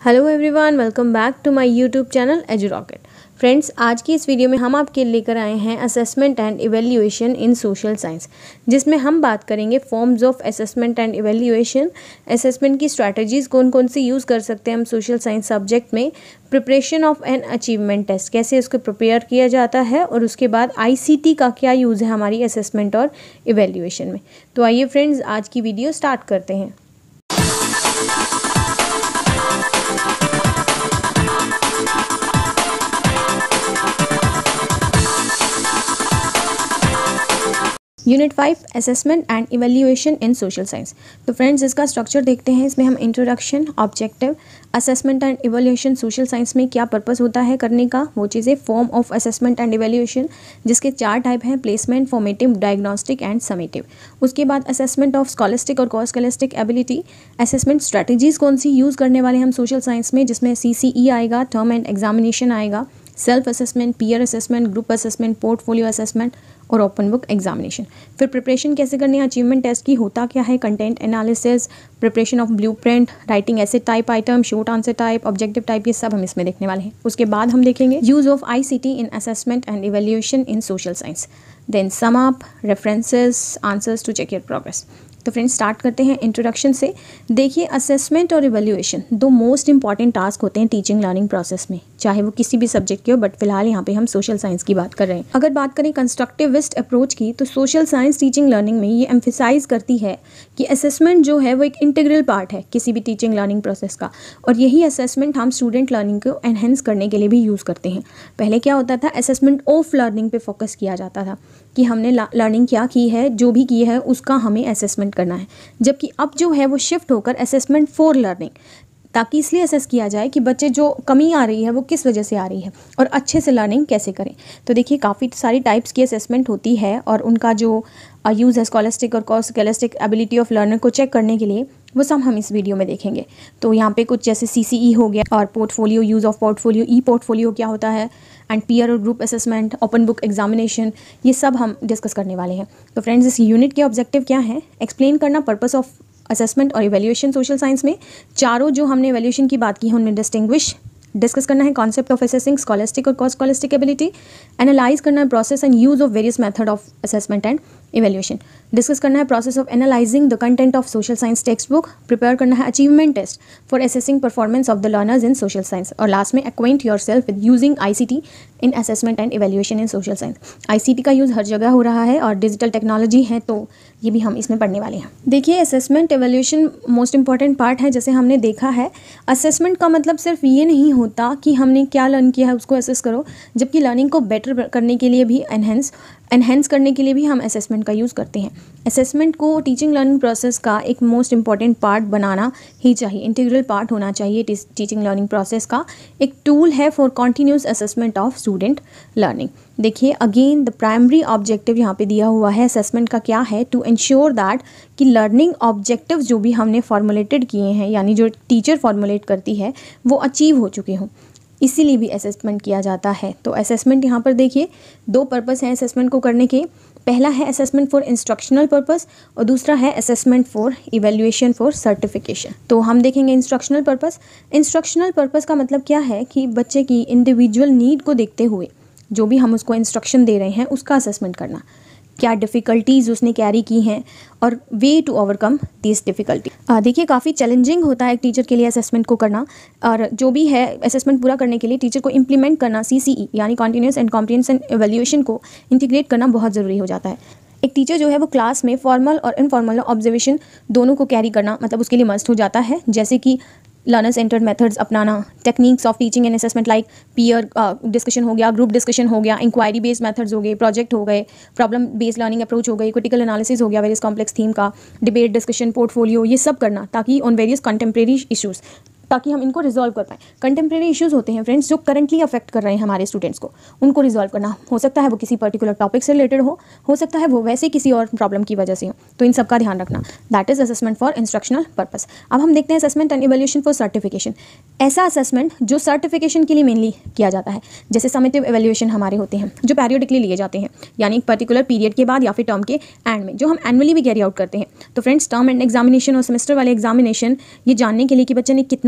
Hello everyone, welcome back to my YouTube channel Edu Rocket. Friends, आज की इस video में हम आपके लेकर आए हैं assessment and evaluation in social science, जिसमें हम बात करेंगे forms of assessment and evaluation, assessment की स्ट्रैटेजीज कौन कौन सी यूज़ कर सकते हैं हम सोशल साइंस सब्जेक्ट में, preparation of an achievement test कैसे उसको प्रिपेयर किया जाता है, और उसके बाद आईसीटी का क्या यूज़ है हमारी असेसमेंट और इवैल्यूएशन में। तो आइए फ्रेंड्स, आज की वीडियो स्टार्ट करते हैं। Unit 5 assessment and evaluation in social science. तो फ्रेंड्स, इसका स्ट्रक्चर देखते हैं। इसमें हम introduction, objective, assessment and evaluation social science में क्या पर्पस होता है करने का, वो चीज़ें, form of assessment and evaluation जिसके 4 टाइप हैं, placement, formative, diagnostic and summative. उसके बाद असेसमेंट ऑफ स्कॉलिस्टिक और कॉस्कलिस्टिक एबिलिटी, असेसमेंट स्ट्रैटेजीज कौन सी यूज़ करने वाले हम सोशल साइंस में, जिसमें CCE आएगा, टर्म एंड एग्जामिनेशन आएगा, self assessment, peer assessment, group assessment, portfolio assessment और ओपन बुक एग्जामिनेशन। फिर प्रिपरेशन कैसे करनी है अचीवमेंट टेस्ट की, होता क्या है, content analysis, preparation of blueprint, writing ऐसे type item, short answer type, objective type, ये सब हम इसमें देखने वाले हैं। उसके बाद हम देखेंगे use of ICT in assessment and evaluation in social science, then sum up, references, answers to check your progress. तो फ्रेंड्स, स्टार्ट करते हैं इंट्रोडक्शन से। देखिए, असेसमेंट और इवैल्यूएशन दो मोस्ट इंपॉर्टेंट टास्क होते हैं टीचिंग लर्निंग प्रोसेस में, चाहे वो किसी भी सब्जेक्ट के हो, बट फिलहाल यहाँ पे हम सोशल साइंस की बात कर रहे हैं। अगर बात करें कंस्ट्रक्टिविस्ट अप्रोच की, तो सोशल साइंस टीचिंग लर्निंग में ये एम्फेसाइज करती है कि असेसमेंट जो है वो एक इंटीग्रल पार्ट है किसी भी टीचिंग लर्निंग प्रोसेस का, और यही असेसमेंट हम स्टूडेंट लर्निंग को एनहेंस करने के लिए भी यूज़ करते हैं। पहले क्या होता था, असेसमेंट ऑफ लर्निंग पे फोकस किया जाता था कि हमने लर्निंग क्या की है, जो भी की है उसका हमें असेसमेंट करना है, जबकि अब जो है वो शिफ्ट होकर असेसमेंट फॉर लर्निंग, ताकि इसलिए असेस किया जाए कि बच्चे जो कमी आ रही है वो किस वजह से आ रही है और अच्छे से लर्निंग कैसे करें। तो देखिए, काफ़ी सारी टाइप्स की असेसमेंट होती है और उनका जो यूज़ है स्कॉलिस्टिक और कॉस्कलिस्टिक एबिलिटी ऑफ लर्नर को चेक करने के लिए, वो सब हम इस वीडियो में देखेंगे। तो यहाँ पे कुछ जैसे CCE हो गया, और portfolio, use of portfolio, e portfolio क्या होता है, एंड पीयर और group assessment, open book examination, ये सब हम डिस्कस करने वाले हैं। तो फ्रेंड्स, इस यूनिट के ऑब्जेक्टिव क्या है, एक्सप्लेन करना पर्पस ऑफ असेसमेंट और इवैल्यूएशन सोशल साइंस में। चारों जो हमने इवैल्यूएशन की बात की है उनमें डिस्कस करना है कॉन्सेप्ट ऑफ असेसिंग स्कॉलिस्टिक और कॉस्कलिस्टिक एबिलिटी, एनालाइज करना है process and use of various method of assessment and evaluation, discuss करना है process of analysing the content of social science text book, prepare करना है achievement test for assessing performance of the learners in social science, और last में acquaint yourself with using ICT in assessment and evaluation in social science. ICT का use हर जगह हो रहा है और डिजिटल टेक्नोलॉजी है, तो ये भी हम इसमें पढ़ने वाले हैं। देखिए, assessment evaluation most important part है। जैसे हमने देखा है, असेसमेंट का मतलब सिर्फ ये नहीं होता कि हमने क्या लर्न किया है उसको असेस करो, जबकि लर्निंग को बेटर करने के लिए भी एनहेंस करने के लिए भी हम असेसमेंट का यूज़ करते हैं। असेसमेंट को टीचिंग लर्निंग प्रोसेस का एक मोस्ट इंपॉर्टेंट पार्ट बनाना ही चाहिए, इंटीग्रल पार्ट होना चाहिए टीचिंग लर्निंग प्रोसेस का। एक टूल है for continuous assessment of student learning. देखिए, अगेन द प्राइमरी ऑब्जेक्टिव यहाँ पे दिया हुआ है असेसमेंट का, क्या है, टू इंश्योर दैट कि लर्निंग ऑब्जेक्टिव जो भी हमने फॉर्मुलेटेड किए हैं, यानी जो टीचर फॉर्मुलेट करती है, वो अचीव हो चुके हों, इसीलिए भी असेसमेंट किया जाता है। तो असेसमेंट यहाँ पर देखिए, दो पर्पस हैं असेसमेंट को करने के। पहला है असेसमेंट फॉर इंस्ट्रक्शनल पर्पस और दूसरा है assessment for evaluation for certification. तो हम देखेंगे इंस्ट्रक्शनल पर्पस। इंस्ट्रक्शनल पर्पस का मतलब क्या है कि बच्चे की इंडिविजुअल नीड को देखते हुए जो भी हम उसको इंस्ट्रक्शन दे रहे हैं उसका असेसमेंट करना, क्या डिफ़िकल्टीज़ उसने कैरी की हैं और way to overcome this difficulty. देखिए, काफ़ी चैलेंजिंग होता है एक टीचर के लिए असेसमेंट को करना, और जो भी है असेसमेंट पूरा करने के लिए टीचर को इम्प्लीमेंट करना CCE यानी कॉन्टीन्यूस एंड कॉम्प्रिहेंसिव इवैल्यूएशन को इंटीग्रेट करना बहुत ज़रूरी हो जाता है। एक टीचर जो है वो क्लास में फॉर्मल और इनफॉर्मल ऑब्जर्वेशन दोनों को कैरी करना मतलब उसके लिए मस्ट हो जाता है, जैसे कि लर्नर सेंटर्ड मेथड्स अपनाना, techniques of teaching and assessment like peer discussion हो गया, ग्रुप डिस्कशन हो गया, इंक्वायरी बेस्ड मेथड्स हो गए, प्रोजेक्ट हो गए, प्रॉब्लम बेस्ड लर्निंग अप्रोच हो गई, क्रिटिकल एनालिसिस हो गया वेरियस कॉम्प्लेक्स थीम का, डिबेट डिस्कशन, पोर्टफोलियो, ये सब करना, ताकि ऑन वेरियस कंटेम्प्रेरी इशूज़, ताकि हम इनको रिजॉल्व कर पाएँ। कंटेम्प्रेरी इश्यूज़ होते हैं फ्रेंड्स जो करंटली अफेक्ट कर रहे हैं हमारे स्टूडेंट्स को, उनको रिजॉल्व करना। हो सकता है वो किसी पर्टिकुलर टॉपिक से रिलेटेड हो सकता है वो वैसे किसी और प्रॉब्लम की वजह से हो, तो इन सब का ध्यान रखना। That is assessment for instructional purpose. अब हम देखते हैं assessment and evaluation for certification. ऐसा असेसमेंट जो सर्टिफिकेशन के लिए मेनली किया जाता है, जैसे समेटिव इवैल्यूएशन हमारे होते हैं जो पैरियोडिकली लिए जाते हैं, यानी एक पर्टिकुलर पीरियड के बाद या फिर टर्म के एंड में, जो हम एनुअली भी कैरी आउट करते हैं। तो फ्रेंड्स, टर्म एंड एग्जामिनेशन और सेमेस्टर वाले एग्जामिनेशन ये जानने के लिए कि बच्चे ने कितना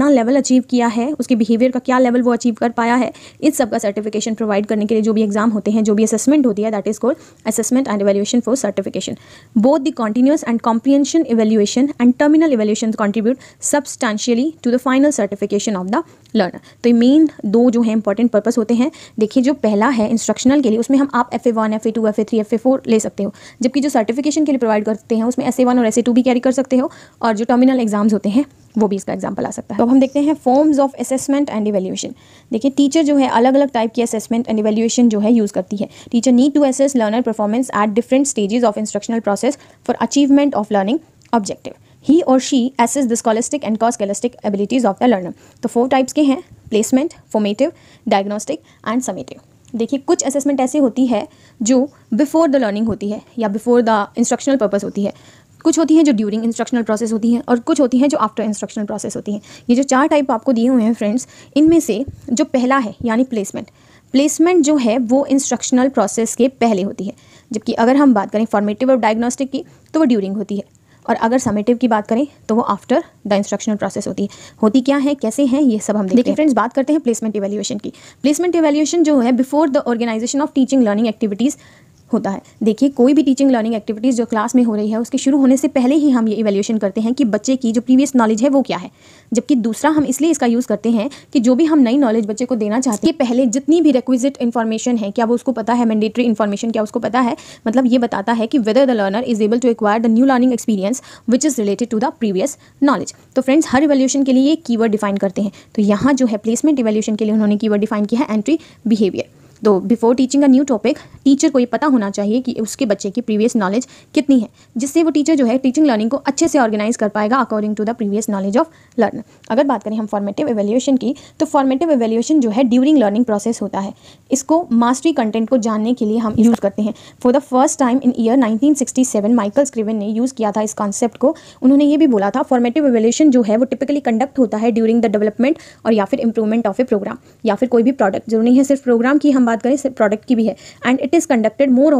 कितना लेवल अचीव किया है, उसके बिहेवियर का क्या लेवल वो अचीव कर पाया है, इस सब का सर्टिफिकेशन प्रोवाइड करने के लिए जो भी एग्जाम होते हैं, जो भी असेसमेंट होती है, that is called assessment and evaluation for certification. Both the continuous and comprehension evaluation and terminal evaluation contribute substantially to the final certification of the learner. तो ये मेन दो जो है इंपॉर्टेंट पर्पस होते हैं. देखिए जो पहला है इंस्ट्रक्शनल के लिए, उसमें हम आप FA1, FA2, FA3, FA4 ले सकते हो, जबकि जो सर्टिफिकेशन के लिए प्रोवाइड करते हैं उसमें SA1 और SA2 भी कैरी कर सकते हो, और जो टर्मिनल एग्जाम्स होते हैं वो भी इसका एग्जाम्पल आ सकता है. तो अब हम देखते हैं forms of assessment and evaluation. देखिए टीचर जो है अलग अलग टाइप की असेसमेंट एंड इवैल्यूएशन जो है यूज़ करती है. Teacher need to assess learner performance at different stages of instructional process for achievement of learning objective. He or she assess the scholastic and co-scholastic abilities of the learner. तो 4 types के हैं: placement, formative, diagnostic and summative. देखिए कुछ assessment ऐसी होती है जो before the learning होती है या बिफोर द इंस्ट्रक्शनल पर्पस होती है, कुछ होती हैं जो ड्यूरिंग इंस्ट्रक्शनल प्रोसेस होती हैं, और कुछ होती हैं जो आफ्टर इंस्ट्रक्शनल प्रोसेस होती हैं. ये जो 4 टाइप आपको दिए हुए हैं फ्रेंड्स, इनमें से जो पहला है यानी प्लेसमेंट जो है वो इंस्ट्रक्शनल प्रोसेस के पहले होती है, जबकि अगर हम बात करें फॉर्मेटिव और डायग्नोस्टिक की तो वो ड्यूरिंग होती है, और अगर समेटिव की बात करें तो वो आफ्टर द इंस्ट्रक्शनल प्रोसेस होती है. होती क्या है, कैसे हैं, ये सब हम देखते हैं. फ्रेंड्स बात करते हैं प्लेसमेंट इवैल्यूएशन की. प्लेसमेंट इवैल्यूएशन जो है before the organisation of teaching learning activities होता है. देखिए कोई भी टीचिंग लर्निंग एक्टिविटीज़ जो क्लास में हो रही है उसके शुरू होने से पहले ही हम ये इवैल्यूएशन करते हैं कि बच्चे की जो प्रीवियस नॉलेज है वो क्या है. जबकि दूसरा हम इसलिए इसका यूज़ करते हैं कि जो भी हम नई नॉलेज बच्चे को देना चाहते हैं, पहले जितनी भी रिक्विजिट इन्फॉर्मेशन है क्या वो उसको पता है, मैंडेटरी इन्फॉर्मेशन क्या उसको पता है, मतलब ये बताता है कि whether the learner is able to acquire the new learning experience which is related to the previous knowledge. तो फ्रेंड्स हर इवैल्यूएशन के लिए ये कीवर्ड डिफाइन करते हैं. तो यहाँ जो है प्लेसमेंट इवैल्यूएशन के लिए उन्होंने कीवर्ड डिफाइन किया है एंट्री बिहेवियर. तो before teaching a new topic, teacher को ये पता होना चाहिए कि उसके बच्चे की प्रीवियस नॉलेज कितनी है, जिससे वो टीचर जो है टीचिंग लर्निंग को अच्छे से ऑर्गेनाइज कर पाएगा according to the previous knowledge of learner. अगर बात करें हम फॉर्मेटिव इवैल्यूएशन की, तो फॉर्मेटिव इवैल्यूएशन जो है ड्यूरिंग लर्निंग प्रोसेस होता है. इसको मास्टरी कंटेंट को जानने के लिए हम यूज़ करते हैं. For the first time in year 1967 Michael Scriven ने यूज़ किया था इस कॉन्सेप्ट को. उन्होंने ये भी बोला था फॉर्मेटिव इवैल्यूएशन जो है वो टिपिकली कंडक्ट होता है ड्यूरिंग द डेवलपमेंट और या फिर इंप्रूवमेंट ऑफ ए प्रोग्राम, या फिर कोई भी प्रोडक्ट. जरूरी है सिर्फ प्रोग्राम की हम बात करें, सिर्फ प्रोडक्ट की भी है. And it is conducted more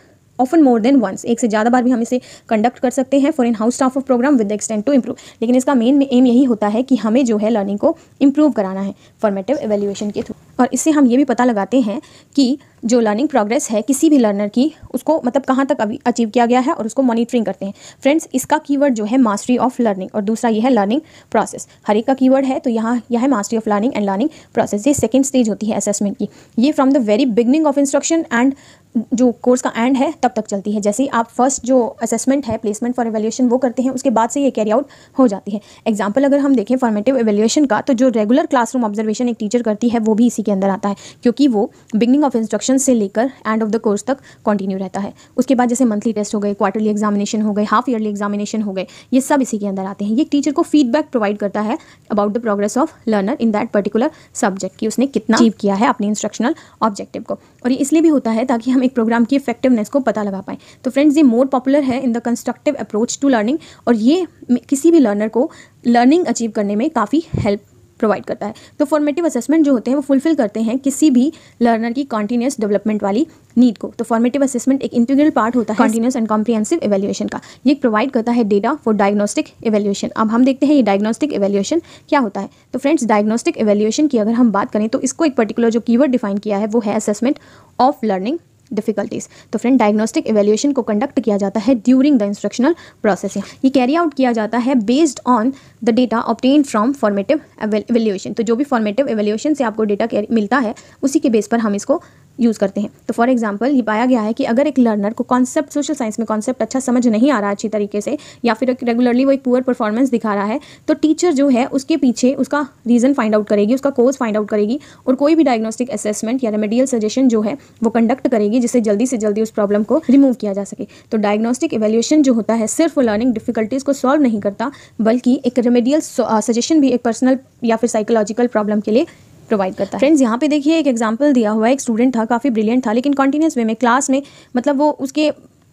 often more than once, एक से ज़्यादा बार भी हम इसे कंडक्ट कर सकते हैं for in house staff of programme with the extent to improve. लेकिन इसका मेन एम यही होता है कि हमें जो है लर्निंग को इंप्रूव कराना है फॉर्मेटिव इवैल्यूएशन के थ्रू. और इससे हम ये भी पता लगाते हैं कि जो लर्निंग प्रोग्रेस है किसी भी लर्नर की, उसको मतलब कहाँ तक अभी अचीव किया गया है, और उसको मॉनिटरिंग करते हैं. फ्रेंड्स इसका कीवर्ड जो है मास्टरी ऑफ लर्निंग, और दूसरा ये है लर्निंग प्रोसेस. हर एक का कीवर्ड है, तो यहाँ यह है mastery of learning and learning process. ये सेकंड स्टेज होती है असेसमेंट की. ये from the very beginning of instruction end जो कोर्स का एंड है तब तक चलती है. जैसे ही आप फर्स्ट जो असेसमेंट है प्लेसमेंट फॉर इवैल्यूएशन वो करते हैं, उसके बाद से ये कैरी आउट हो जाती है. एग्जाम्पल अगर हम देखें फॉर्मेटिव इवैल्यूएशन का, तो जो रेगुलर क्लासरूम ऑब्जर्वेशन एक टीचर करती है वो भी इसी के अंदर आता है, क्योंकि वो बिगनिंग ऑफ इंस्ट्रक्शन से लेकर एंड ऑफ द कोर्स तक कंटिन्यू रहता है. उसके बाद जैसे मंथली टेस्ट हो गए, क्वार्टरली एग्जामिनेशन हो गए, हाफ ईयरली एग्जामिनेशन हो गए, ये सब इसी के अंदर आते हैं. ये टीचर को फीडबैक प्रोवाइड करता है about the progress of learner in that particular subject, कि उसने कितना अचीव किया है अपने इंस्ट्रक्शनल ऑब्जेक्टिव को. और ये इसलिए भी होता है ताकि हम एक प्रोग्राम की इफेक्टिवनेस को पता लगा पाएँ. तो फ्रेंड्स ये मोर पॉपुलर है in the constructive approach to learning, और ये किसी भी लर्नर को लर्निंग अचीव करने में काफ़ी हेल्प प्रोवाइड करता है. तो फॉर्मेटिव असेसमेंट जो होते हैं वो फुलफिल करते हैं किसी भी लर्नर की कॉन्टिन्यूस डेवलपमेंट वाली नीड को. तो फॉर्मेटिव असेसमेंट एक इंटीग्रल पार्ट होता है कॉन्टिन्यूस एंड कॉम्प्रिहेंसिव इवैल्यूएशन का. ये प्रोवाइड करता है डेटा फॉर डायग्नोस्टिक इवैल्यूएशन. अब हम देखते हैं ये डायग्नोस्टिक इवैल्यूएशन क्या होता है. तो फ्रेंड्स डायग्नोस्टिक इवैल्यूएशन की अगर हम बात करें तो इसको एक पर्टिकुलर जो कीवर्ड डिफाइन किया है वो है असेसमेंट ऑफ लर्निंग डिफिकल्टीज. तो फ्रेंड डायग्नोस्टिक इवैल्यूएशन को कंडक्ट किया जाता है ड्यूरिंग द इंस्ट्रक्शनल प्रोसेस. ये कैरी आउट किया जाता है based on the data obtained from formative evaluation. तो जो भी फॉर्मेटिव इवैल्यूएशन से आपको डेटा मिलता है उसी के बेस पर हम इसको यूज़ करते हैं. तो फॉर एग्जांपल ये पाया गया है कि अगर एक लर्नर को कॉन्सेप्ट सोशल साइंस में कॉन्सेप्ट अच्छा समझ नहीं आ रहा है अच्छी तरीके से, या फिर रेगुलरली वो एक पुअर परफॉर्मेंस दिखा रहा है, तो टीचर जो है उसके पीछे उसका रीज़न फाइंड आउट करेगी, उसका कोर्स फाइंड आउट करेगी, और कोई भी डायग्नोस्टिक असेसमेंट या रेमेडियल सजेशन जो है वो कंडक्ट करेगी, जिससे जल्दी से जल्दी उस प्रॉब्लम को रिमूव किया जा सके. तो डायग्नोस्टिक इवैल्यूएशन जो होता है सिर्फ लर्निंग डिफिकल्टीज़ को सॉल्व नहीं करता, बल्कि एक रेमेडियल सजेशन भी एक पर्सनल या फिर साइकोलॉजिकल प्रॉब्लम के लिए प्रोवाइड करता है. फ्रेंड्स यहाँ पे देखिए एक एग्जांपल दिया हुआ है. एक स्टूडेंट था, काफ़ी ब्रिलियंट था, लेकिन कॉन्टिन्यूस वे में क्लास में मतलब वो उसके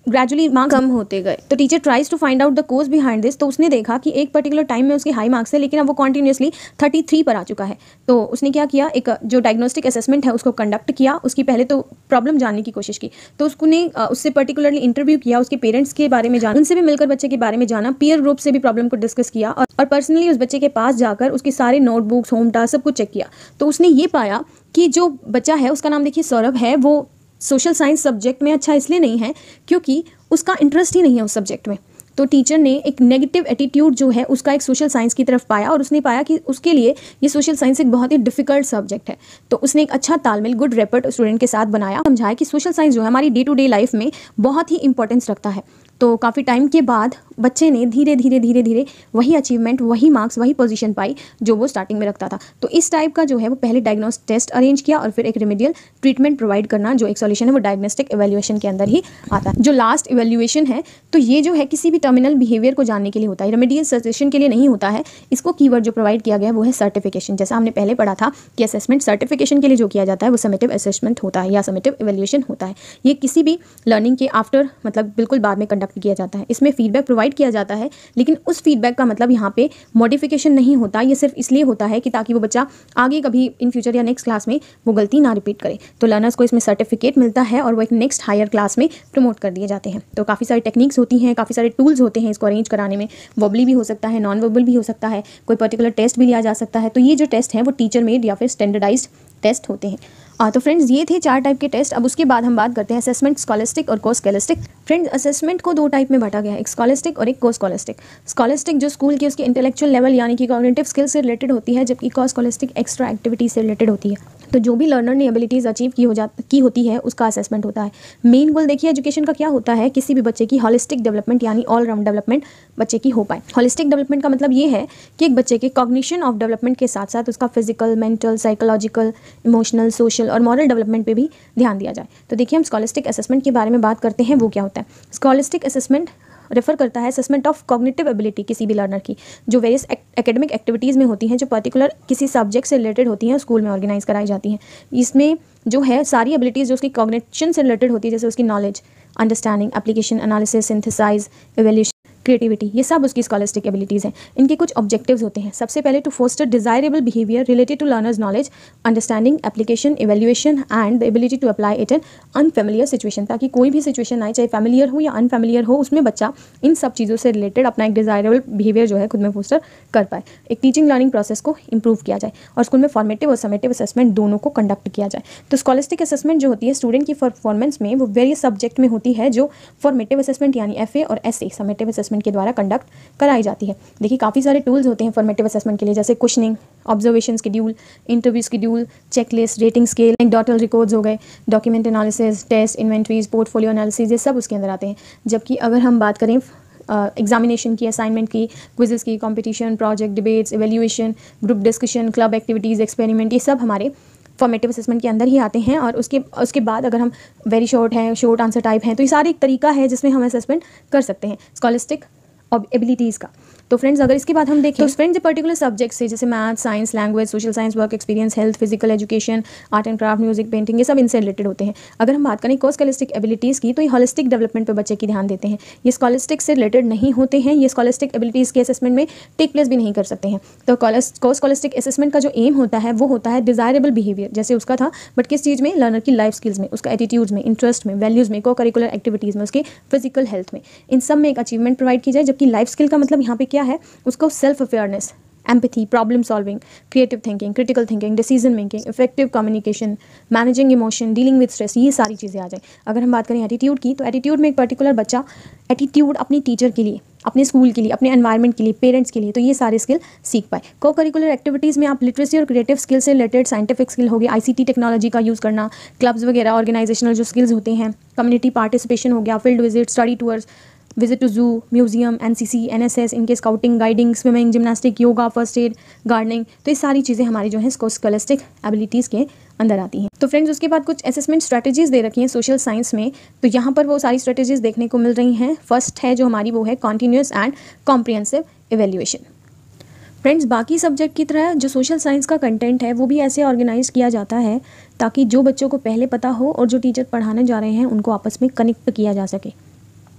ग्रेजुअली मार्क्स कम होते गए। तो teacher tries to find out the cause behind this. तो उसने देखा कि एक पर्टिकुलर टाइम में उसके हाई मार्क्स है, लेकिन अब वो कॉन्टिन्यूसली 33 पर आ चुका है। तो उसने क्या किया, एक जो डायग्नोस्टिक असेसमेंट है उसको कंडक्ट किया। उसकी पहले तो प्रॉब्लम जानने की कोशिश की, तो उसने उससे पर्टिकुलरली इंटरव्यू किया, उसके पेरेंट्स के बारे में जाना, उनसे भी मिलकर बच्चे के बारे में जाना, पीयर ग्रुप से भी प्रॉब्लम को डिस्कस किया और पर्सनली उस बच्चे के पास जाकर उसके सारे नोटबुक्स, होम टास्क सब कुछ चेक किया। तो उसने ये पाया कि जो बच्चा है, उसका नाम देखिए सौरभ है, वो सोशल साइंस सब्जेक्ट में अच्छा इसलिए नहीं है क्योंकि उसका इंटरेस्ट ही नहीं है उस सब्जेक्ट में। तो टीचर ने एक नेगेटिव एटीट्यूड जो है उसका एक सोशल साइंस की तरफ पाया और उसने पाया कि उसके लिए ये सोशल साइंस एक बहुत ही डिफिकल्ट सब्जेक्ट है। तो उसने एक अच्छा तालमेल, गुड रैपर स्टूडेंट के साथ बनाया, समझाया कि सोशल साइंस जो है हमारी डे टू डे लाइफ में बहुत ही इंपॉर्टेंस रखता है। तो काफ़ी टाइम के बाद बच्चे ने धीरे धीरे वही अचीवमेंट, वही मार्क्स, वही पोजीशन पाई जो वो स्टार्टिंग में रखता था। तो इस टाइप का जो है वो पहले डायग्नोस्ट टेस्ट अरेंज किया और फिर एक रेमेडियल ट्रीटमेंट प्रोवाइड करना, जो एक सॉल्यूशन है वो डायग्नोस्टिक इवैल्यूएशन के अंदर ही आता है। जो लास्ट इवैल्यूएशन है तो ये जो है किसी भी टर्मिनल बिहेवियर को जानने के लिए होता है, रेमेडियल सजेशन के लिए नहीं होता है। इसको कीवर्ड जो प्रोवाइड किया गया है वो है सर्टिफिकेशन। जैसा हमने पहले पढ़ा था कि असेसमेंट सर्टिफिकेशन के लिए जो किया जाता है वो समेटिव असेसमेंट होता है या समेटिव इवैल्यूएशन होता है। ये किसी भी लर्निंग के आफ्टर, मतलब बिल्कुल बाद में कंडक्ट किया जाता है। इसमें फीडबैक प्रोवाइड किया जाता है, लेकिन उस फीडबैक का मतलब यहाँ पे मॉडिफिकेशन नहीं होता। ये सिर्फ इसलिए होता है कि ताकि वो बच्चा आगे कभी इन फ्यूचर या नेक्स्ट क्लास में वो गलती ना रिपीट करे। तो लर्नर्स को इसमें सर्टिफिकेट मिलता है और वो एक नेक्स्ट हायर क्लास में प्रमोट कर दिए जाते हैं। तो काफ़ी सारी टेक्निक्स होती हैं, काफ़ी सारे टूल्स होते हैं इसको अरेंज कराने में। वर्बली भी हो सकता है, नॉन वर्बल भी हो सकता है, कोई पर्टिकुलर टेस्ट भी लिया जा सकता है। तो ये जो टेस्ट है वो टीचर मेड या फिर स्टैंडर्डाइज्ड टेस्ट होते हैं। तो फ्रेंड्स ये थे 4 टाइप के टेस्ट। अब उसके बाद हम बात करते हैं असेसमेंट, स्कॉलस्टिक और को स्कॉलस्टिक। फ्रेंड्स असेसमेंट को 2 टाइप में बांटा गया है, एक स्कॉलस्टिक और एक को स्कॉलस्टिक। स्कॉलस्टिक जो स्कूल की उसके इंटेलेक्चुअल लेवल यानी कि कॉग्निटिव स्किल से रिलेटेड होती है, जबकि को स्कॉलस्टिक एक्स्ट्रा एक्टिविटी से रिलेटेड होती है। तो जो भी लर्नर ने एबिलिटीज़ अचीव की होती है उसका असेसमेंट होता है। मेन गोल देखिए एजुकेशन का क्या होता है, किसी भी बच्चे की हॉलिस्टिक डेवलपमेंट यानी ऑल राउंड डेवलपमेंट बच्चे की हो पाए। हॉलिस्टिक डेवलपमेंट का मतलब ये है कि एक बच्चे के कॉग्निशन ऑफ डेवलपमेंट के साथ साथ उसका physical, mental, psychological, emotional, social और मॉरल डेवलपमेंट पे भी ध्यान दिया जाए। तो देखिए हम स्कॉलस्टिक असेसमेंट के बारे में बात करते हैं, वो क्या होता है। स्कॉलस्टिक असेसमेंट रेफर करता है असेसमेंट ऑफ कॉग्निटिव एबिलिटी किसी भी लर्नर की, जो वेरियस एकेडमिक एक्टिविटीज़ में होती हैं, जो पर्टिकुलर किसी सब्जेक्ट से रिलेटेड होती हैं, स्कूल में ऑर्गेनाइज कराई जाती हैं। इसमें जो है सारी एबिलिटीज़ जो उसकी कॉग्निशन से रिलेटेड होती है, जैसे उसकी knowledge, understanding, application, analysis, synthesise, evaluation, creativity, ये सब उसकी स्कॉलस्टिक एबिलिटीज़ हैं। इनके कुछ ऑब्जेक्टिव्स होते हैं। सबसे पहले to foster desirable behaviour related to learners knowledge, understanding, application, evaluation and the ability to apply it in unfamiliar situation, ताकि कोई भी सिचुएशन आए, चाहे फैमिलियर हो या अनफेमिलियर हो, उसमें बच्चा इन सब चीज़ों से रिलेटेड अपना एक डिजायरेबल बिहेवियर जो है खुद में फोस्टर कर पाए। एक टीचिंग लर्निंग प्रोसेस को इंप्रूव किया जाए और स्कूल में फॉर्मेटिव और समेटिव असेसमेंट दोनों को कंडक्ट किया जाए। तो स्कॉलस्टिक असेसमेंट जो होती है स्टूडेंट की परफॉर्मेंस में वो वेरियस सब्जेक्ट में होती है, जो फॉर्मेटिव असेसमेंट यानी FA और SA समेटिव असेसमेंट के द्वारा कंडक्ट कराई जाती है। देखिए काफ़ी सारे टूल्स होते हैं फॉर्मेटिव असेसमेंट के लिए, जैसे questioning, observation schedule, interview schedule, checklist, rating scale, anecdotal records हो गए, document analysis, test, inventories, portfolio analysis, ये सब उसके अंदर आते हैं। जबकि अगर हम बात करें एग्जामिनेशन की, असाइनमेंट की, क्विजेस की, competition, project, debates, evaluation, group discussion, club activities, experiment, ये सब हमारे फॉर्मेटिव असेसमेंट के अंदर ही आते हैं। और उसके बाद अगर हम वेरी शॉर्ट है, शॉर्ट आंसर टाइप हैं, तो ये सारी एक तरीका है जिसमें हम असेसमेंट कर सकते हैं स्कॉलस्टिक एबिलिटीज़ का। तो फ्रेंड्स अगर इसके बाद हम देखें तो फ्रेंड्स पर्टिकुलर सब्जेक्ट से, जैसे math, science, language, social science, work experience, health, physical education, art and craft, music, painting, ये सब इनसे रिलेटेड होते हैं। अगर हम बात करें को स्कॉलस्टिक एबिलिटीज़ की, तो ये हॉलिस्टिक डेवलपमेंट पे बच्चे की ध्यान देते हैं। ये स्कॉलस्टिक से रिलेटेड नहीं होते हैं, ये स्कॉलस्टिक एबिलिटीज़ के असेसमेंट में टेक प्लेस भी नहीं कर सकते हैं। तो को स्कॉलस्टिक असेसमेंट का जो एम होता है वो होता है डिजायरेबल बिहेवियर, जैसे उसका था, बट किस चीज़ में, लर्नर की लाइफ स्किल्स में, उसका एटीट्यूड्स में, इंटरेस्ट में, वैल्यूज़ में, को करिकुलर एक्टिविटीज़ में, उसके फिजिकल हेल्थ में, इन सब में एक अचीवमेंट प्रोवाइड की जाए। जबकि लाइफ स्किल का मतलब यहाँ पे क्या है, उसको self awareness, empathy, problem solving, creative thinking, critical thinking, decision making, effective communication, managing emotion, dealing with stress, ये सारी चीज़ें आ जाए। अगर हम बात करें एटीट्यूड की, तो एटीट्यूड में एक पर्टिकुलर बच्चा एटीट्यूड अपनी टीचर के लिए, अपने स्कूल के लिए, अपने एनवायरनमेंट के लिए, पेरेंट्स के लिए, तो ये सारे स्किल सीख पाए। को करिकुलर एक्टिविटीज़ में आप लिटरेसी और क्रिएटिव स्किल से रिलेटेड साइंटिफिक स्किल हो गया, ICT टेक्नोलॉजी का यूज़ करना, क्लब्स वगैरह, ऑर्गेनाइजेशनल जो स्किल्स होते हैं, कम्युनिटी पार्टिसिपेशन हो गया, field visit, study tours, visit to zoo, museum, NCC, NSS, इनके scouting, guiding, swimming, gymnastic, yoga, first aid, gardening, तो ये सारी चीज़ें हमारी जो है स्कॉलस्टिक एबिलिटीज़ के अंदर आती हैं। तो फ्रेंड्स उसके बाद कुछ असेसमेंट स्ट्रैटेजीज़ दे रखी हैं सोशल साइंस में, तो यहाँ पर वो सारी स्ट्रैटेजीज़ देखने को मिल रही हैं। फर्स्ट है जो हमारी, वो है continuous and comprehensive evaluation. Friends बाकी सब्जेक्ट की तरह जो सोशल साइंस का कंटेंट है वो भी ऐसे ऑर्गेनाइज किया जाता है ताकि जो बच्चों को पहले पता हो और जो टीचर पढ़ाने जा रहे हैं उनको आपस में कनेक्ट किया जा सके।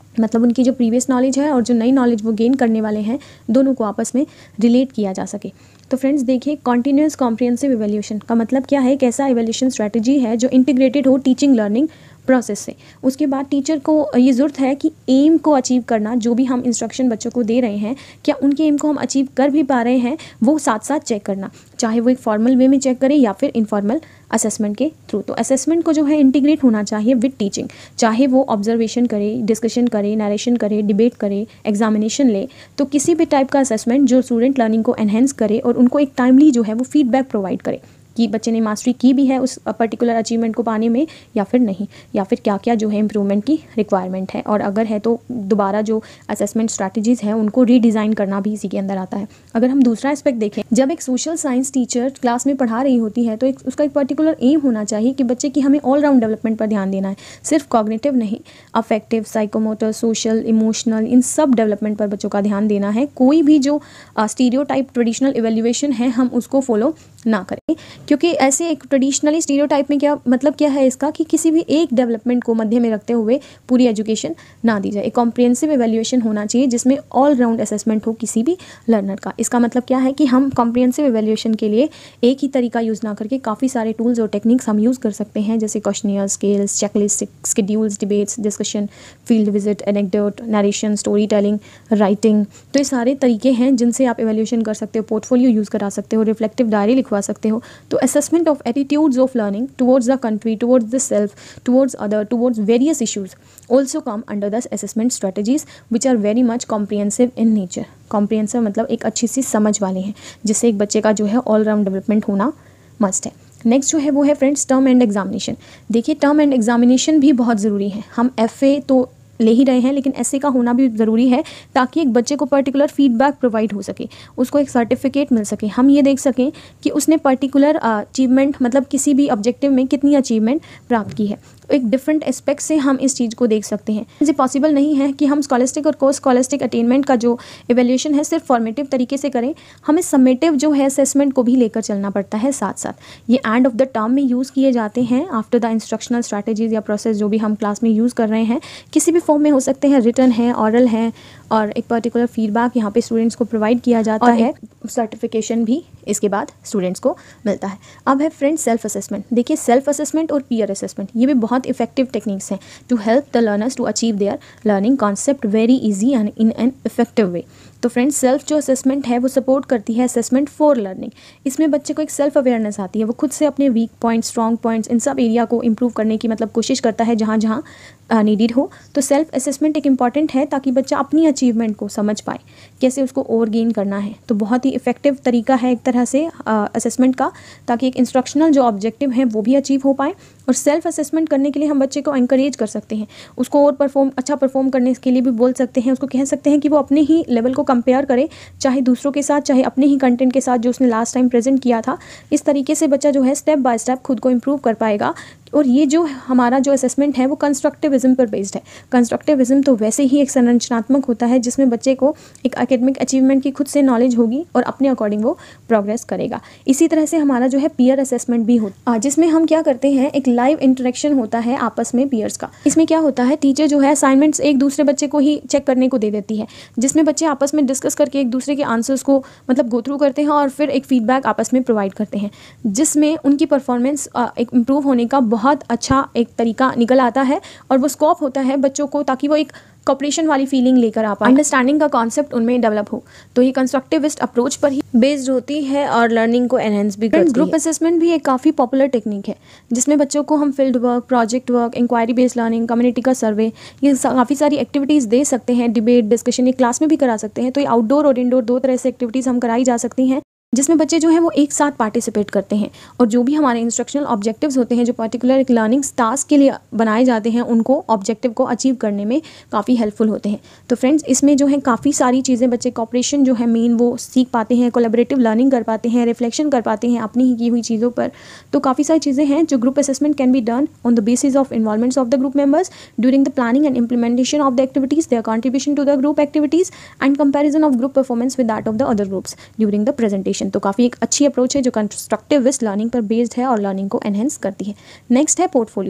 मतलब उनकी जो प्रीवियस नॉलेज है और जो नई नॉलेज वो गेन करने वाले हैं, दोनों को आपस में रिलेट किया जा सके। तो फ्रेंड्स देखिए, कॉन्टीन्यूअस कॉम्प्रिहेंसिव इवैल्यूएशन का मतलब क्या है, एक ऐसा इवैल्यूएशन स्ट्रैटेजी है जो इंटीग्रेटेड हो टीचिंग लर्निंग प्रोसेस से। उसके बाद टीचर को ये ज़रूरत है कि एम को अचीव करना, जो भी हम इंस्ट्रक्शन बच्चों को दे रहे हैं, क्या उनके एम को हम अचीव कर भी पा रहे हैं, वो साथ साथ चेक करना, चाहे वो एक फॉर्मल वे में चेक करें या फिर इनफॉर्मल असेसमेंट के थ्रू। तो असेसमेंट को जो है इंटीग्रेट होना चाहिए विद टीचिंग, चाहे वो ऑब्जर्वेशन करे, डिस्कशन करे, नरेशन करे, डिबेट करे, एग्जामिनेशन ले। तो किसी भी टाइप का असेसमेंट जो स्टूडेंट लर्निंग को एनहेंस करे और उनको एक टाइमली जो है वो फीडबैक प्रोवाइड करे कि बच्चे ने मास्टरी की भी है उस पर्टिकुलर अचीवमेंट को पाने में या फिर नहीं, या फिर क्या क्या जो है इम्प्रूवमेंट की रिक्वायरमेंट है, और अगर है तो दोबारा जो असेसमेंट स्ट्रैटेजीज़ हैं उनको रीडिज़ाइन करना भी इसी के अंदर आता है। अगर हम दूसरा एस्पेक्ट देखें, जब एक सोशल साइंस टीचर क्लास में पढ़ा रही होती है तो उसका एक पर्टिकुलर एम होना चाहिए कि बच्चे की हमें ऑल राउंड डेवलपमेंट पर ध्यान देना है, सिर्फ कॉग्निटिव नहीं, अफेक्टिव, साइकोमोटर, सोशल, इमोशनल, इन सब डेवलपमेंट पर बच्चों का ध्यान देना है। कोई भी जो स्टीरियोटाइप ट्रेडिशनल इवैल्यूएशन है हम उसको फॉलो ना करें, क्योंकि ऐसे एक ट्रेडिशनली स्टीरियोटाइप में क्या मतलब क्या है इसका, कि किसी भी एक डेवलपमेंट को मध्य में रखते हुए पूरी एजुकेशन ना दी जाए। एक कॉम्प्रिहेंसिव इवैल्यूएशन होना चाहिए जिसमें ऑल राउंड असेसमेंट हो किसी भी लर्नर का। इसका मतलब क्या है कि हम कॉम्प्रिहेंसिव इवैल्यूएशन के लिए एक ही तरीका यूज़ ना करके काफ़ी सारे टूल्स और टेक्निक्स हम यूज़ कर सकते हैं, जैसे questionnaire, scales, checklist, schedules, debates, discussion, field visit, anecdote, narration, story telling, writing. तो ये सारे तरीके हैं जिनसे आप इवैल्यूएशन कर सकते हो, पोर्टफोलियो यूज़ करा सकते हो, रिफ्लेक्टिव डायरी लिखवा सकते हो। तो assessment of attitudes of learning towards the country, towards the self, towards other, towards various issues also come under the assessment strategies which are very much comprehensive in nature. Comprehensive मतलब एक अच्छी सी समझ वाले हैं, जिससे एक बच्चे का जो है ऑल राउंड डेवलपमेंट होना मस्ट है। नेक्स्ट जो है वो है फ्रेंड्स टर्म एंड एग्जामिनेशन। देखिए, टर्म एंड एग्जामिनेशन भी बहुत ज़रूरी है। हम FA तो ले ही रहे हैं, लेकिन ऐसे का होना भी ज़रूरी है ताकि एक बच्चे को पर्टिकुलर फीडबैक प्रोवाइड हो सके, उसको एक सर्टिफिकेट मिल सके, हम ये देख सकें कि उसने पर्टिकुलर अचीवमेंट मतलब किसी भी ऑब्जेक्टिव में कितनी अचीवमेंट प्राप्त की है। एक डिफरेंट एस्पेक्ट से हम इस चीज़ को देख सकते हैं। ये पॉसिबल नहीं है कि हम स्कॉलस्टिक और कोस्ट स्कॉलस्टिक अटेनमेंट का जो इवैल्यूएशन है सिर्फ फॉर्मेटिव तरीके से करें, हमें समेटिव जो है असेसमेंट को भी लेकर चलना पड़ता है साथ साथ। ये एंड ऑफ द टर्म में यूज़ किए जाते हैं आफ्टर द इंस्ट्रक्शनल स्ट्रैटेजीज या प्रोसेस जो भी हम क्लास में यूज़ कर रहे हैं, किसी भी फॉर्म में हो सकते हैं, रिटन है, ऑरल है, और एक पर्टिकुलर फीडबैक यहाँ पे स्टूडेंट्स को प्रोवाइड किया जाता है, सर्टिफिकेशन भी इसके बाद स्टूडेंट्स को मिलता है। अब है फ्रेंड्स सेल्फ असेसमेंट। देखिए, सेल्फ असेसमेंट और पीयर असेसमेंट ये भी बहुत इफेक्टिव टेक्निक्स हैं to help the learners to achieve their learning concept very easy and in an effective way. तो फ्रेंड्स, सेल्फ जो असेसमेंट है वो सपोर्ट करती है असेसमेंट फॉर लर्निंग। इसमें बच्चे को एक सेल्फ अवेयरनेस आती है, वो खुद से अपने वीक पॉइंट्स, स्ट्रॉन्ग पॉइंट्स, इन सब एरिया को इंप्रूव करने की मतलब कोशिश करता है जहाँ जहाँ नीडेड हो। तो सेल्फ असेसमेंट एक इंपॉर्टेंट है ताकि बच्चा अपनी अचीवमेंट को समझ पाए, कैसे उसको और गेन करना है। तो बहुत ही इफेक्टिव तरीका है एक तरह से असेसमेंट का, ताकि एक इंस्ट्रक्शनल जो ऑब्जेक्टिव है वो भी अचीव हो पाए। और सेल्फ असेसमेंट करने के लिए हम बच्चे को एनकरेज कर सकते हैं, उसको और अच्छा परफॉर्म करने के लिए भी बोल सकते हैं, उसको कह सकते हैं कि वो अपने ही लेवल को कंपेयर करे, चाहे दूसरों के साथ, चाहे अपने ही कंटेंट के साथ जो उसने लास्ट टाइम प्रेजेंट किया था। इस तरीके से बच्चा जो है स्टेप बाय स्टेप खुद को इम्प्रूव कर पाएगा। और ये जो हमारा जो असेसमेंट है वो कंस्ट्रक्टिविज्म पर बेस्ड है। कंस्ट्रक्टिविज्म तो वैसे ही एक संरचनात्मक होता है जिसमें बच्चे को एक एकेडमिक अचीवमेंट की खुद से नॉलेज होगी और अपने अकॉर्डिंग वो प्रोग्रेस करेगा। इसी तरह से हमारा जो है पीयर असेसमेंट भी होता है, जिसमें हम क्या करते हैं, एक लाइव इंटरेक्शन होता है आपस में पीयर्स का। इसमें क्या होता है, टीचर जो है असाइनमेंट्स एक दूसरे बच्चे को ही चेक करने को दे देती है, जिसमें बच्चे आपस में डिस्कस करके एक दूसरे के आंसर्स को मतलब गो थ्रू करते हैं और फिर एक फीडबैक आपस में प्रोवाइड करते हैं, जिसमें उनकी परफॉर्मेंस एक इम्प्रूव होने का बहुत अच्छा एक तरीका निकल आता है। और वो स्कोप होता है बच्चों को, ताकि वो एक कॉपरेशन वाली फीलिंग लेकर आ पाए, अंडरस्टैंडिंग का कॉन्सेप्ट उनमें डेवलप हो। तो ये कंस्ट्रक्टिविस्ट अप्रोच पर ही बेस्ड होती है और लर्निंग को एनहेंस भी करती है। ग्रुप असेसमेंट भी एक काफ़ी पॉपुलर टेक्निक है, जिसमें बच्चों को हम field work, project work, inquiry based learning, community का सर्वे, ये काफ़ी सारी एक्टिविटीज़ दे सकते हैं। डिबेट, डिस्कशन ये क्लास में भी करा सकते हैं। तो ये आउटडोर और इंडोर दो तरह से एक्टिविटीज़ हम कराई जा सकती हैं, जिसमें बच्चे जो हैं वो एक साथ पार्टिसिपेट करते हैं। और जो भी हमारे इंस्ट्रक्शनल ऑब्जेक्टिव्स होते हैं, जो पर्टिकुलर एक लर्निंग टास्क के लिए बनाए जाते हैं, उनको ऑब्जेक्टिव को अचीव करने में काफ़ी हेल्पफुल होते हैं। तो फ्रेंड्स, इसमें जो है काफ़ी सारी चीज़ें बच्चे कॉपरेशन जो है मेन वो सीख पाते हैं, कोलैबोरेटिव लर्निंग कर पाते हैं, रिफ्लेक्शन कर पाते हैं अपनी ही की हुई चीज़ों पर। तो काफ़ी सारी चीज़ें हैं जो group assessment can be done on the basis of involvements of the group members during the planning and implementation of the activities, their contribution to the group activities and comparison of group performance with that of the other groups during the presentation. तो काफ़ी एक अच्छी approach है जो constructivist learning पर based है और learning को एनहेंस करती है। नेक्स्ट है पोर्टफोलियो।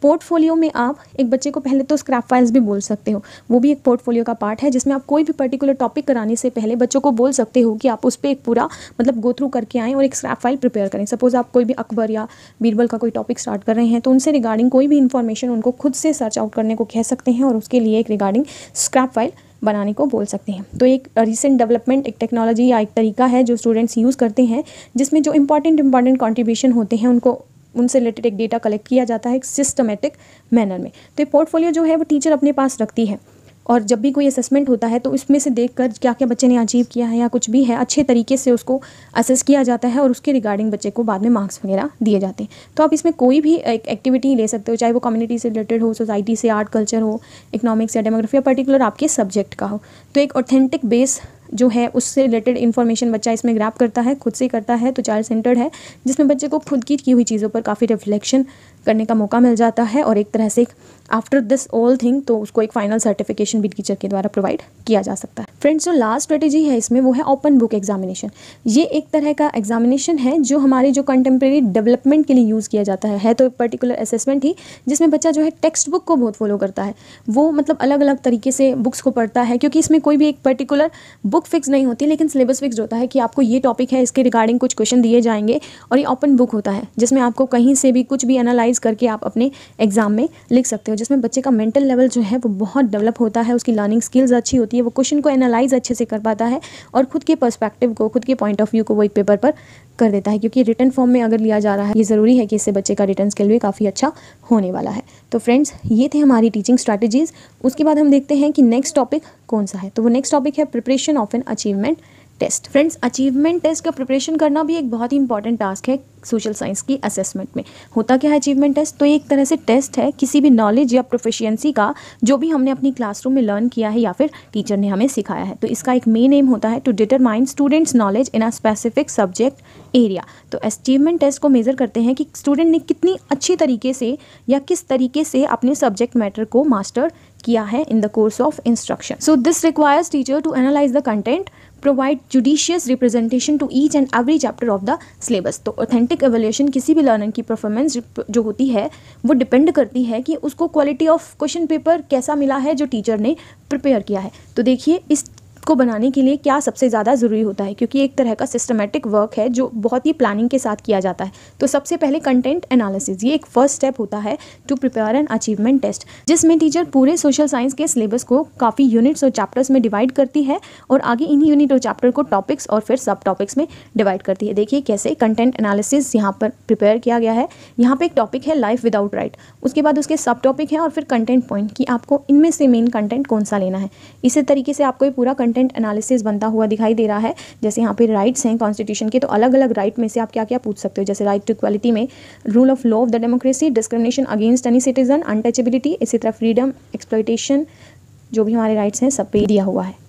पोर्टफोलियो में आप एक बच्चे को पहले तो स्क्रैप फाइल्स भी बोल सकते हो, वो भी एक पोर्टफोलियो का पार्ट है, जिसमें आप कोई भी पर्टिकुलर टॉपिक कराने से पहले बच्चों को बोल सकते हो कि आप उस पर एक पूरा मतलब गो थ्रू करके आएँ और एक स्क्रैप फाइल प्रिपेयर करें। सपोज आप कोई भी अकबर या बीरबल का कोई टॉपिक स्टार्ट कर रहे हैं तो उनसे रिगार्डिंग कोई भी इन्फॉर्मेशन उनको खुद से सर्च आउट करने को कह सकते हैं और उसके लिए एक रिगार्डिंग स्क्रैप फाइल बनाने को बोल सकते हैं। तो एक रिसेंट डेवलपमेंट, एक टेक्नोलॉजी या एक तरीका है जो स्टूडेंट्स यूज़ करते हैं, जिसमें जो इंपॉर्टेंट कंट्रीब्यूशन होते हैं उनको उनसे रिलेटेड एक डेटा कलेक्ट किया जाता है एक सिस्टमेटिक मैनर में। तो ये पोर्टफोलियो जो है वो टीचर अपने पास रखती है और जब भी कोई असेसमेंट होता है तो इसमें से देखकर क्या क्या बच्चे ने अचीव किया है या कुछ भी है अच्छे तरीके से उसको असेस किया जाता है और उसके रिगार्डिंग बच्चे को बाद में मार्क्स वगैरह दिए जाते हैं। तो आप इसमें कोई भी एक एक्टिविटी ले सकते हो, चाहे वो कम्युनिटी से रिलेटेड हो, सोसाइटी से, आर्ट कल्चर हो, इकोनॉमिक्स या डेमोग्राफी या पर्टिकुलर आपके सब्जेक्ट का हो। तो एक ऑथेंटिक बेस जो है उससे रिलेटेड इन्फॉर्मेशन बच्चा इसमें ग्रैब करता है, खुद से करता है, तो चाइल्ड सेंटर्ड है, जिसमें बच्चे को खुद की हुई चीज़ों पर काफ़ी रिफ्लेक्शन करने का मौका मिल जाता है और एक तरह से आफ्टर दिस ऑल थिंग तो उसको एक फाइनल सर्टिफिकेशन भी टीचर के द्वारा प्रोवाइड किया जा सकता है। फ्रेंड्स, जो लास्ट स्ट्रेटेजी है इसमें वो है ओपन बुक एग्जामिनेशन। ये एक तरह का एग्जामिनेशन है जो हमारे जो कंटेम्प्रेरी डेवलपमेंट के लिए यूज़ किया जाता है तो एक पर्टिकुलर असेसमेंट ही जिसमें बच्चा जो है टेक्स्ट बुक को बहुत फॉलो करता है, वो मतलब अलग अलग तरीके से बुक्स को पढ़ता है, क्योंकि इसमें कोई भी एक पर्टिकुलर बुक फिक्स नहीं होती लेकिन सिलेबस फिक्स होता है कि आपको ये टॉपिक है, इसके रिगार्डिंग कुछ क्वेश्चन दिए जाएंगे और ये ओपन बुक होता है जिसमें आपको कहीं से भी कुछ भी एनालाइज करके आप अपने एग्जाम में लिख सकते हो, जिसमें बच्चे का मेंटल लेवल जो है वो बहुत डेवलप होता है, उसकी लर्निंग स्किल्स अच्छी होती है, वो क्वेश्चन को एनालाइज अच्छे से कर पाता है और खुद के पर्सपेक्टिव को, खुद के पॉइंट ऑफ व्यू को वो एक पेपर पर कर देता है, क्योंकि रिटन फॉर्म में अगर लिया जा रहा है ये ज़रूरी है कि इससे बच्चे का रिटन स्किल भी काफ़ी अच्छा होने वाला है। तो फ्रेंड्स, ये थे हमारी टीचिंग स्ट्रैटेजीज़। उसके बाद हम देखते हैं कि नेक्स्ट टॉपिक कौन सा है। तो वो नेक्स्ट टॉपिक है preparation of an achievement test. Friends, achievement test का प्रिपरेशन करना भी एक बहुत ही इंपॉर्टेंट टास्क है सोशल साइंस की असेसमेंट में। होता क्या है अचीवमेंट टेस्ट? तो एक तरह से टेस्ट है किसी भी नॉलेज या प्रोफिशिएंसी का जो भी हमने अपनी क्लासरूम में लर्न किया है या फिर टीचर ने हमें सिखाया है। तो इसका एक मेन एम होता है to determine students knowledge in a specific subject area. तो अचीवमेंट टेस्ट को मेज़र करते हैं कि स्टूडेंट ने कितनी अच्छी तरीके से या किस तरीके से अपने सब्जेक्ट मैटर को मास्टर किया है in the course of instruction. So this requires teacher to analyze the content, provide judicious representation to each and every chapter of the syllabus. तो ऑथेंटिक एवल्यूशन किसी भी लर्नर की परफॉर्मेंस जो होती है वो डिपेंड करती है कि उसको क्वालिटी ऑफ क्वेश्चन पेपर कैसा मिला है जो टीचर ने प्रिपेयर किया है। तो देखिए इस को बनाने के लिए क्या सबसे ज़्यादा ज़रूरी होता है, क्योंकि एक तरह का सिस्टमेटिक वर्क है जो बहुत ही प्लानिंग के साथ किया जाता है। तो सबसे पहले कंटेंट एनालिसिस, ये एक फर्स्ट स्टेप होता है to prepare an achievement test, जिसमें टीचर पूरे सोशल साइंस के सिलेबस को काफ़ी यूनिट्स और चैप्टर्स में डिवाइड करती है और आगे इन्हीं यूनिट और चैप्टर को टॉपिक्स और फिर सब टॉपिक्स में डिवाइड करती है। देखिए कैसे कंटेंट एनालिसिस यहाँ पर प्रिपेयर किया गया है। यहाँ पर एक टॉपिक है लाइफ विदाउट राइट, उसके बाद उसके सब टॉपिक है और फिर कंटेंट पॉइंट कि आपको इनमें से मेन कंटेंट कौन सा लेना है। इसी तरीके से आपको ये पूरा कंटेंट एनालिसिस बनता हुआ दिखाई दे रहा है। जैसे यहाँ पे राइट्स हैं कॉन्स्टिट्यूशन के, तो अलग अलग राइट में से आप क्या क्या पूछ सकते हो, जैसे राइट टू इक्वालिटी में rule of law of the democracy, discrimination against any citizen, untouchability, इसी तरह फ्रीडम, एक्सप्लॉयटेशन, जो भी हमारे राइट्स हैं सब पे दिया हुआ है।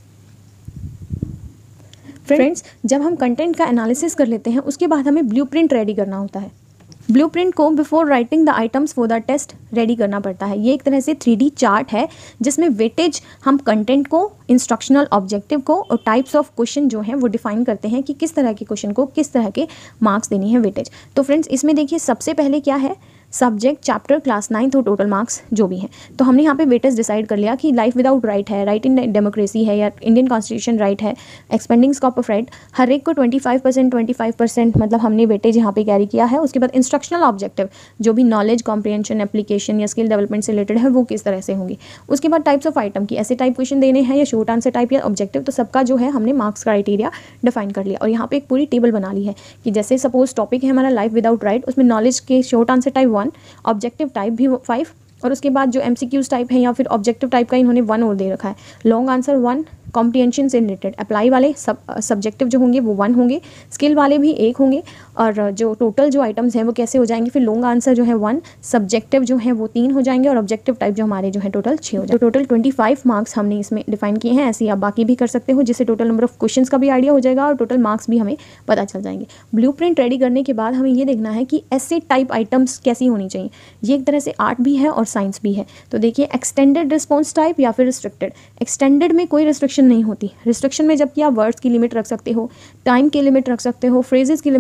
फ्रेंड्स, जब हम कंटेंट का एनालिसिस कर लेते हैं उसके बाद हमें ब्लूप्रिंट रेडी करना होता है। ब्लूप्रिंट को before writing the items for the test ready करना पड़ता है। ये एक तरह से 3D चार्ट है जिसमें वेटेज हम कंटेंट को, इंस्ट्रक्शनल ऑब्जेक्टिव को और टाइप्स ऑफ क्वेश्चन जो हैं वो डिफाइन करते हैं कि किस तरह के क्वेश्चन को किस तरह के मार्क्स देनी है वेटेज। तो फ्रेंड्स, इसमें देखिए सबसे पहले क्या है, सब्जेक्ट, चैप्टर, क्लास 9 और टोटल मार्क्स जो भी हैं। तो हमने यहाँ पे वेटेज डिसाइड कर लिया कि लाइफ विदाउट राइट है, राइट इन डेमोक्रेसी है या इंडियन कॉन्स्टिट्यूशन राइट है, एक्सपेंडिंग स्कोप ऑफ राइट, हर एक को 25% मतलब हमने वेटेज यहाँ पे कैरी किया है। उसके बाद इंस्ट्रक्शनल ऑब्जेक्टिव जो भी नॉलेज कॉम्प्रिहेंशन, एप्लीकेशन या स्किल डेवलपमेंट से रिलेटेड है वो किस तरह से होंगी। उसके बाद टाइप्स ऑफ आइटम की ऐसे टाइप क्वेश्चन देने हैं या शॉर्ट आंसर टाइप या ऑब्जेक्टिव, तो सबका जो है हमने मार्क्स क्राइटेरिया डिफाइन कर लिया और यहाँ पे एक पूरी टेबल बना ली है कि जैसे सपोज टॉपिक है हमारा लाइफ विदाउट राइट, उसमें नॉलेज के short answer type 1, objective type भी 5 और उसके बाद जो MCQs टाइप है या फिर ऑब्जेक्टिव टाइप का इन्होंने 1 और दे रखा है, लॉन्ग आंसर 1, कॉम्प्रिहेंशन से रिलेटेड अप्लाई वाले सब्जेक्टिव जो होंगे वो 1 होंगे, स्किल वाले भी 1 होंगे और जो टोटल जो आइटम्स हैं वो कैसे हो जाएंगे, फिर लॉन्ग आंसर जो है 1, सब्जेक्टिव जो है वो 3 हो जाएंगे और ऑब्जेक्टिव टाइप जो हमारे जो है टोटल 6 हो जाएंगे। तो टोटल 25 मार्क्स हमने इसमें डिफाइन किए हैं। ऐसे ही आप बाकी भी कर सकते हो जिससे टोटल नंबर ऑफ क्वेश्चंस का भी आइडिया हो जाएगा और टोटल मार्क्स भी हमें पता चल जाएंगे। ब्लूप्रिंट रेडी करने के बाद हमें ये देखना है कि ऐसे टाइप आइटम्स कैसी होनी चाहिए। ये एक तरह से आर्ट भी है और साइंस भी है। तो देखिए एक्सटेंडेड रिस्पॉन्स टाइप या फिर रिस्ट्रिक्टेड। एक्सटेंडेड में कोई रिस्ट्रिक्शन नहीं होती। रिस्ट्रिक्शन में जबकि आप वर्ड्स की लिमिट रख सकते हो, टाइम की लिमिट रख सकते हो, फ्रेजेस की लिमिट रख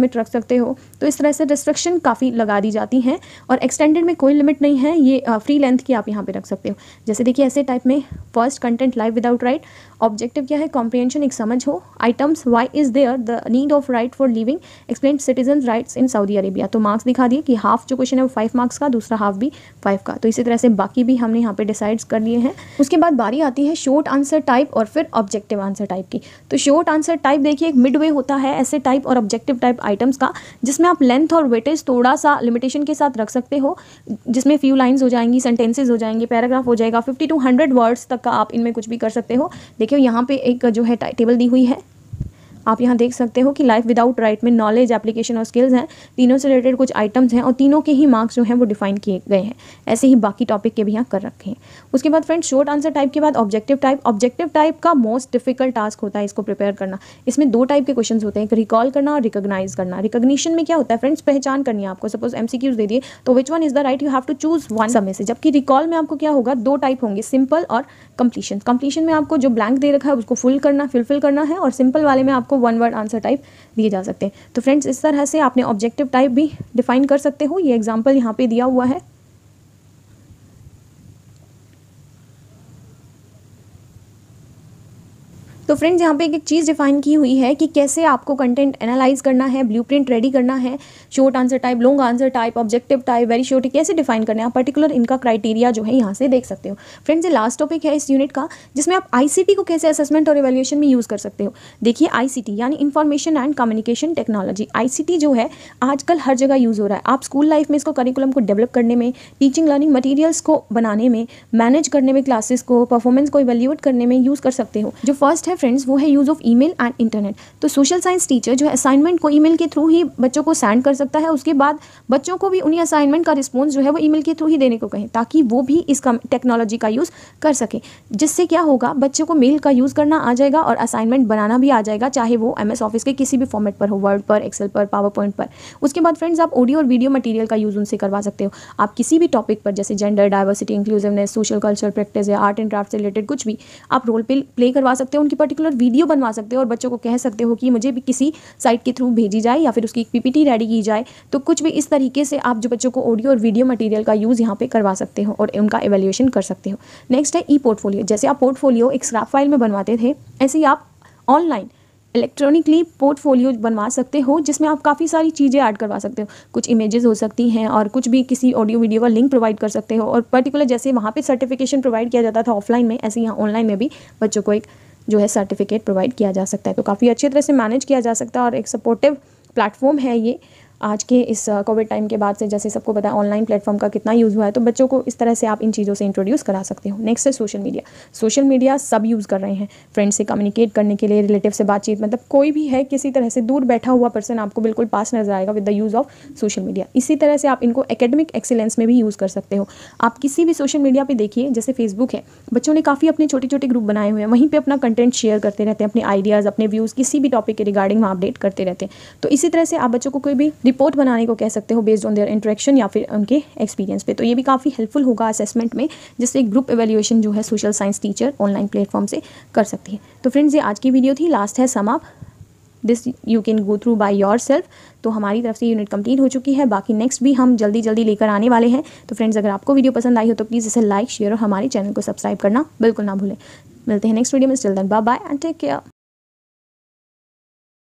सकते हो। तो इस तरह से रिस्ट्रिक्शन काफ़ी लगा दी जाती हैं और एक्सटेंडेड में कोई लिमिट नहीं है, ये फ्री लेंथ की आप यहाँ पे रख सकते हो। जैसे देखिए ऐसे टाइप में first content live without right, objective क्या है, कॉम्प्रिहेंशन एक समझ हो, items why is there the need of right for living, explain citizen rights in Saudi Arabia. तो मार्क्स दिखा दिए कि हाफ जो क्वेश्चन है वो 5 मार्क्स का, दूसरा हाफ भी 5 का। तो इसी तरह से बाकी भी हमने यहाँ पे डिसाइड कर लिए हैं। उसके बाद बारी आती है शॉर्ट आंसर टाइप और फिर ऑब्जेक्टिव आंसर टाइप की। तो शॉर्ट आंसर टाइप देखिए एक मिड वे होता है ऐसे टाइप और ऑब्जेक्टिव टाइप आइटम्स का, जिसमें आप लेंथ और वेटेज थोड़ा सा लिमिटेशन के साथ रख सकते हो, जिसमें फ्यू लाइंस हो जाएंगी, सेंटेंसेज हो जाएंगे, पैराग्राफ हो जाएगा, 50 to 100 वर्ड्स तक का आप इनमें कुछ भी कर सकते हो। देखिए यहाँ पे एक जो है टेबल दी हुई है, आप यहाँ देख सकते हो कि लाइफ विदाउट राइट में नॉलेज, एप्लीकेशन और स्किल्स हैं, तीनों से रिलेटेड कुछ आइटम्स हैं और तीनों के ही मार्क्स जो हैं वो डिफाइन किए गए हैं। ऐसे ही बाकी टॉपिक के भी यहाँ कर रखे हैं। उसके बाद फ्रेंड्स शॉर्ट आंसर टाइप के बाद ऑब्जेक्टिव टाइप। ऑब्जेक्टिव टाइप का मोस्ट डिफिकल्ट टास्क होता है इसको प्रिपेयर करना। इसमें 2 टाइप के क्वेश्चन होते हैं, एक रिकॉल करना और रिकॉग्नाइज करना। रिकॉग्निशन में क्या होता है फ्रेंड्स, पहचान करनी है आपको, सपोज MCQs दे दिए तो which one is the right, you have to choose one सब में से। जबकि रिकॉल में आपको क्या होगा, 2 टाइप होंगे, सिंपल और कंप्लीशन। कंप्लीशन में आपको जो ब्लैंक दे रखा है उसको फिल करना है और सिंपल वाले में आपको 1 वर्ड आंसर टाइप दिए जा सकते हैं। तो फ्रेंड्स इस तरह से आपने ऑब्जेक्टिव टाइप भी डिफाइन कर सकते हो। ये एग्जांपल यहाँ पे दिया हुआ है। तो फ्रेंड्स यहाँ पे एक चीज़ डिफाइन की हुई है कि कैसे आपको कंटेंट एनालाइज करना है, ब्लूप्रिंट रेडी करना है, short answer type, long answer type, objective type, very short, कैसे डिफाइन करना है, पर्टिकुलर इनका क्राइटेरिया जो है यहाँ से देख सकते हो। फ्रेंड्स ये लास्ट टॉपिक है इस यूनिट का, जिसमें आप ICT को कैसे असेसमेंट और इवैल्यूएशन में यूज़ कर सकते हो। देखिए ICT यानी information and communication technology, ICT जो है आजकल हर जगह यूज़ हो रहा है। आप स्कूल लाइफ में इसको करिकुलम को डेवलप करने में, टीचिंग लर्निंग मटीरियल्स को बनाने में, मैनेज करने में, क्लासेस को, परफॉर्मेंस को इवैल्यूएट करने में यूज़ कर सकते हो। जो फर्स्ट है फ्रेंड्स वो है use of email and internet. तो सोशल साइंस टीचर जो है असाइनमेंट को ईमेल के थ्रू ही बच्चों को सेंड कर सकता है, उसके बाद बच्चों को भी उन्हीं असाइनमेंट का रिस्पॉन्स जो है वो ईमेल के थ्रू ही देने को कहें, ताकि वो भी इस टेक्नोलॉजी का यूज़ कर सके। जिससे क्या होगा, बच्चों को मेल का यूज़ करना आ जाएगा और असाइनमेंट बनाना भी आ जाएगा, चाहे वो MS ऑफिस के किसी भी फॉर्मेट पर हो, वर्ड पर, एक्सेल पर, पावर पॉइंट पर। उसके बाद फ्रेंड्स आप ऑडियो और वीडियो मटीरियल का यूज़ उनसे करवा सकते हो। आप किसी भी टॉपिक पर जैसे gender, diversity, inclusiveness, social culture practice या आर्ट एंड क्राफ्ट से रिलेटेड कुछ भी आप रोल प्ले करवा सकते हो, उनकी पर्टिकुलर वीडियो बनवा सकते हो और बच्चों को कह सकते हो कि मुझे भी किसी साइट के थ्रू भेजी जाए या फिर उसकी एक PPT रेडी की जाए। तो कुछ भी इस तरीके से आप जो बच्चों को ऑडियो और वीडियो मटेरियल का यूज़ यहाँ पे करवा सकते हो और उनका एवेल्यूएशन कर सकते हो। नेक्स्ट है ई-पोर्टफोलियो। जैसे आप पोर्टफोलियो एक स्क्रैप फाइल में बनवाते थे, ऐसे ही आप ऑनलाइन इलेक्ट्रॉनिकली पोर्टफोलियो बनवा सकते हो, जिसमें आप काफ़ी सारी चीज़ें ऐड करवा सकते हो। कुछ इमेजेस हो सकती हैं और कुछ भी किसी ऑडियो वीडियो का लिंक प्रोवाइड कर सकते हो। और पर्टिकुलर जैसे वहाँ पे सर्टिफिकेशन प्रोवाइड किया जाता था ऑफलाइन में, ऐसे यहाँ ऑनलाइन में भी बच्चों को एक जो है सर्टिफिकेट प्रोवाइड किया जा सकता है। तो काफ़ी अच्छी तरह से मैनेज किया जा सकता है और एक सपोर्टिव प्लेटफॉर्म है ये। आज के इस कोविड टाइम के बाद से जैसे सबको पता है ऑनलाइन प्लेटफॉर्म का कितना यूज़ हुआ है, तो बच्चों को इस तरह से आप इन चीज़ों से इंट्रोड्यूस करा सकते हो। नेक्स्ट है सोशल मीडिया। सोशल मीडिया सब यूज़ कर रहे हैं फ्रेंड्स से कम्युनिकेट करने के लिए, रिलेटिव से बातचीत, मतलब कोई भी है किसी तरह से दूर बैठा हुआ पर्सन आपको बिल्कुल पास नजर आएगा with the use of social media. इसी तरह से आप इनको एकेडमिक एक्सीलेंस में भी यूज़ कर सकते हो। आप किसी भी सोशल मीडिया पर देखिए, जैसे फेसबुक है, बच्चों ने काफ़ी अपने छोटे छोटे ग्रुप बनाए हुए हैं, वहीं पर अपना कंटेंट शेयर करते रहते हैं, अपने आइडियाज़, अपने व्यूज़ किसी भी टॉपिक के रिगार्डिंग वहाँ अपडेट करते रहते हैं। तो इसी तरह से आप बच्चों को कोई भी रिपोर्ट बनाने को कह सकते हो बेस्ड ऑन देयर इंटरेक्शन या फिर उनके एक्सपीरियंस पे। तो ये भी काफ़ी हेल्पफुल होगा असेसमेंट में, जिससे ग्रुप एवेल्यूएशन जो है social science teacher online platform से कर सकती है। तो फ्रेंड्स ये आज की वीडियो थी, लास्ट है sum up, this you can go through by yourself. तो हमारी तरफ से यूनिट कंप्लीट हो चुकी है, बाकी नेक्स्ट भी हम जल्दी जल्दी लेकर आने वाले हैं। तो फ्रेंड्स अगर आपको वीडियो पसंद आई हो तो प्लीज़ इसे लाइक, शेयर और हमारे चैनल को सब्सक्राइब करना बिल्कुल ना भूलें। मिलते हैं नेक्स्ट वीडियो में, still then bye bye and take care.